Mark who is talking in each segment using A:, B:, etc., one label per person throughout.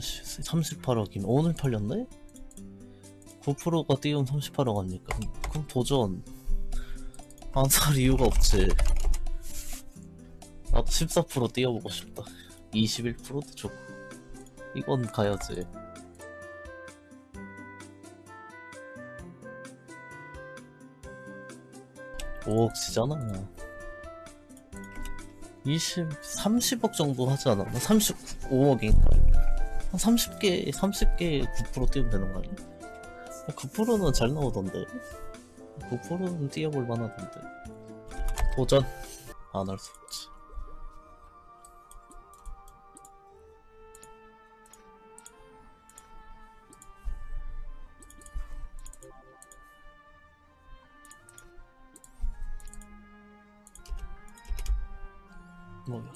A: 38억이면 오늘 팔렸네? 9%가 띄운 38억 아닙니까? 그럼 도전 안 살 이유가 없지. 나도 14% 띄워보고 싶다. 21%도 좋고 이건 가야지. 5억치잖아. 30억 정도 하지 않았나? 35억인가? 한 30개 9% 띄우면 되는 거 아니야? 9%는 잘 나오던데. 9%는 띄워볼 만하던데. 도전 안 할 수 없지. 뭐야?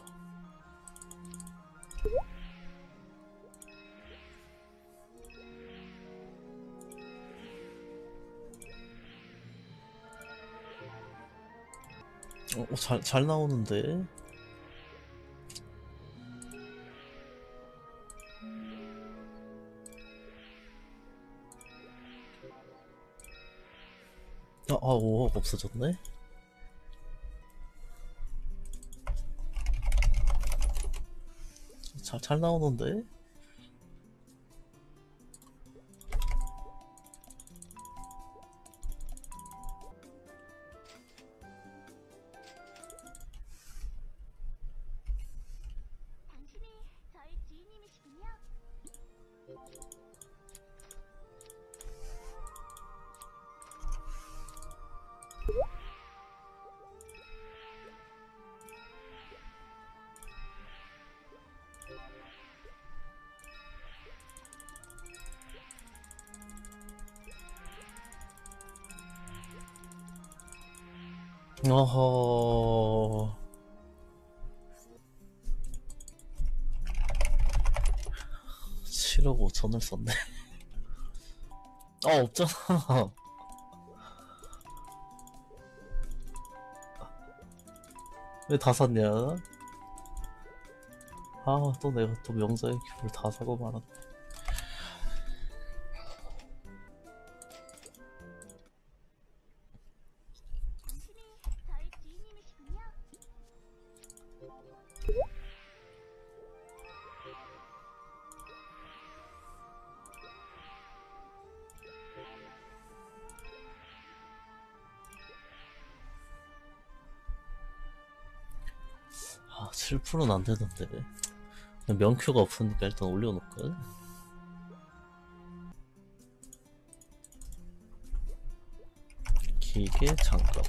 A: 잘 나오는데? 아, 5억 없어졌네? 잘 나오는데?
B: 당신이 저희 지인님이시군요.
A: 어허. 7억 5천을 썼네. 없잖아. 왜 다 샀냐? 또 내가 또 명작의 큐브를 다 사고 말았네.
B: 당신이 저희 지인님이시군요.
A: 아, 7%는 안 되던데. 명큐가 없으니까 일단 올려놓을까? 기계 장갑.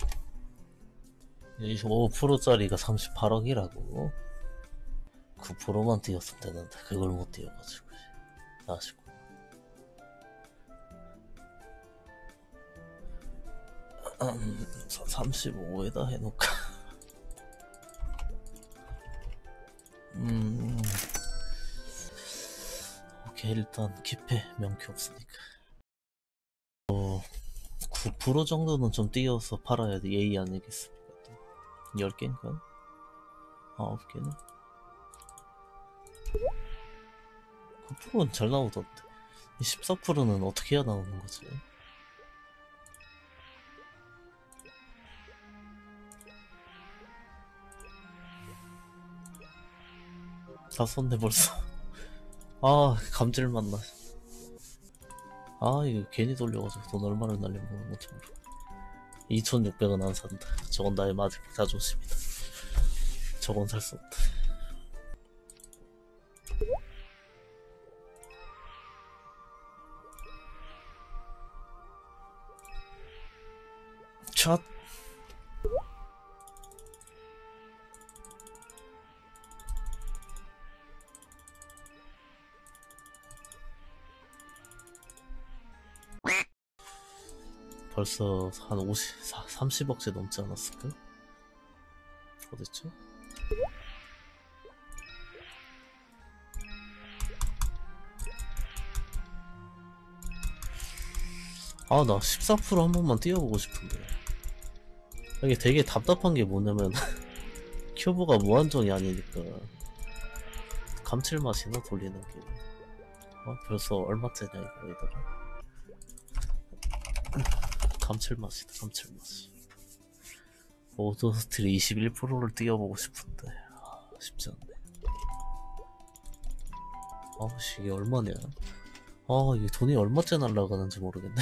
A: 25%짜리가 38억이라고? 9%만 띄웠으면 되는데 그걸 못 띄워가지고 아쉽고. 35에다 해놓을까? 오케이, 일단 기패 명큐 없으니까 9% 정도는 좀 띄워서 팔아야 돼. 예의 아니겠습니까? 10개인가? 9개는? 9%는 잘 나오던데. 14%는 어떻게 해야 나오는 거지? 다 썼네 벌써. 감질맛 나. 이거 괜히 돌려가지고 돈 얼마를 날리면 못지 모르. 2,600원 안 산다. 저건 나의 마지막 자존심이다. 저건 살 수 없다. 샷. 벌써 한 30억째 넘지 않았을까? 어딨죠? 나 14% 한 번만 띄워보고 싶은데. 이게 되게 답답한 게 뭐냐면 큐브가 무한정이 아니니까 감칠맛이나 돌리는 게. 벌써 얼마째냐 이거 얘들아. 감칠맛이다 감칠맛이. 오더스틸 21%를 뛰어보고 싶은데 쉽지 않네. 아씨 이게 얼마냐. 이게 돈이 얼마째 날라가는지 모르겠네.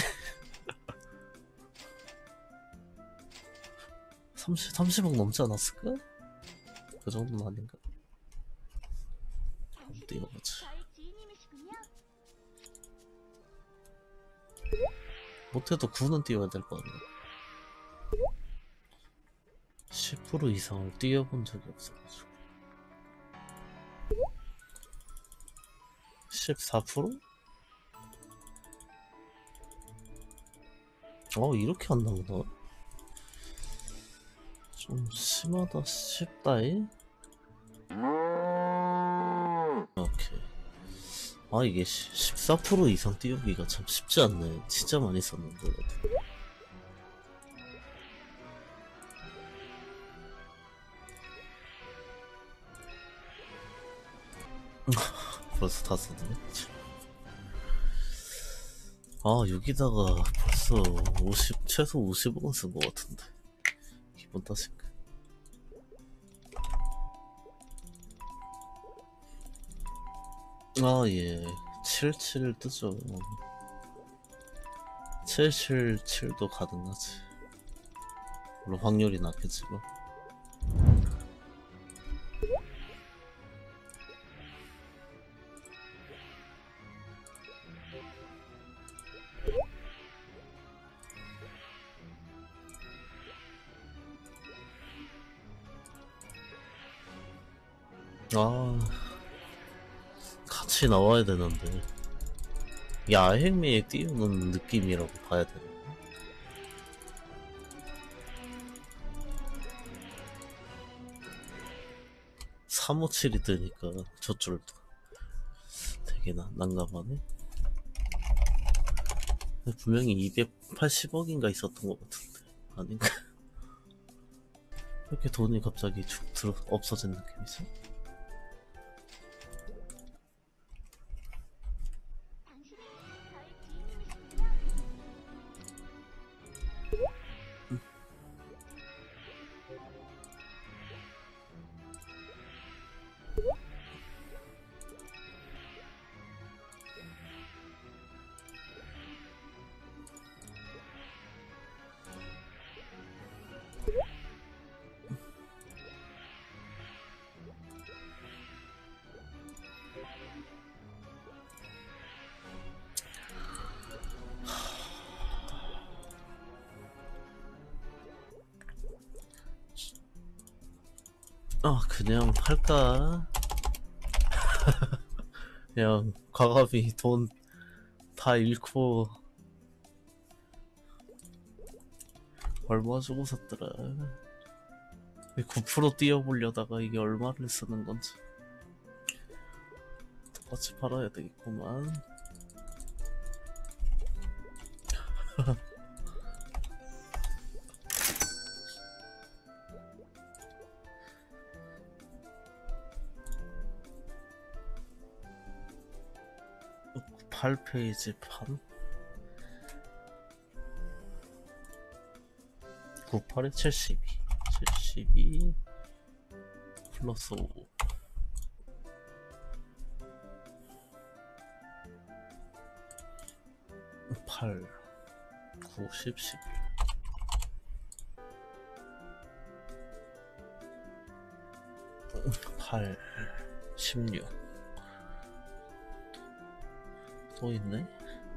A: 30억 넘지 않았을까? 그 정도는 아닌가? 한번 뛰어보지.
B: 저희 지인님이시군요.
A: 못해도 9는 뛰어야 될 거 아니야. 10% 이상을 뛰어본 적이 없어가지고. 14%? 이렇게 안 나오나? 좀 심하다 싶다이? 오케이. 이게 14% 이상 띄우기가 참 쉽지 않네. 진짜 많이 썼는데. 벌써 다 썼네. 여기다가 벌써 최소 50억은 쓴 것 같은데. 기분 탓인가? 예. 77 뜨죠. 777도 가능하지. 물론 확률이 낮겠지만. 같이 나와야 되는데 야행미에 띄우는 느낌이라고 봐야 되나? 357이 뜨니까 저쪽도 되게 난감하네. 분명히 280억인가 있었던 것 같은데 아닌가? 이렇게 돈이 갑자기 쭉 없어진 느낌이죠?
B: 당신이 저희 지인님이시군요.
A: 그냥 할까? 그냥 과감히 돈 다 잃고 얼마 주고 샀더라. 9% 뛰어보려다가 이게 얼마를 쓰는 건지 똑같이 팔아야 되겠구만. 팔 페이지 판 98에 72 플러스 5 8 9 10 11 8 16 또 있네.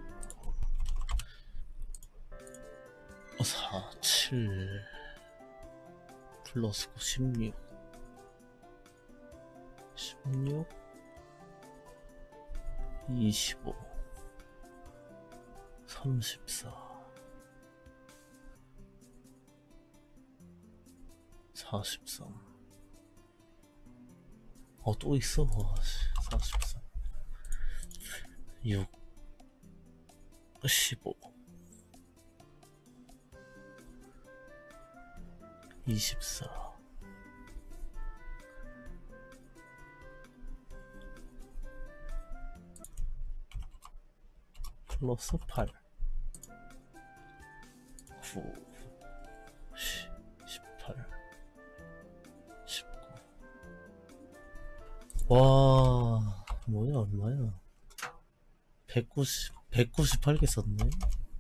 A: 4 7 플러스 9 16 25 34 43 또 있어. 43 6 15 24 28 플러스 8 9 18 19 와 뭐야 얼마야 198개 썼네.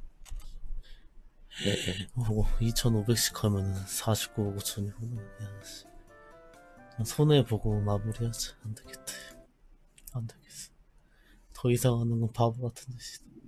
A: 2500씩 하면은 49억 5천이구나. 야씨 손해보고 마무리하자. 안되겠다. 안되겠어. 더 이상 하는 건 바보 같은 짓이다.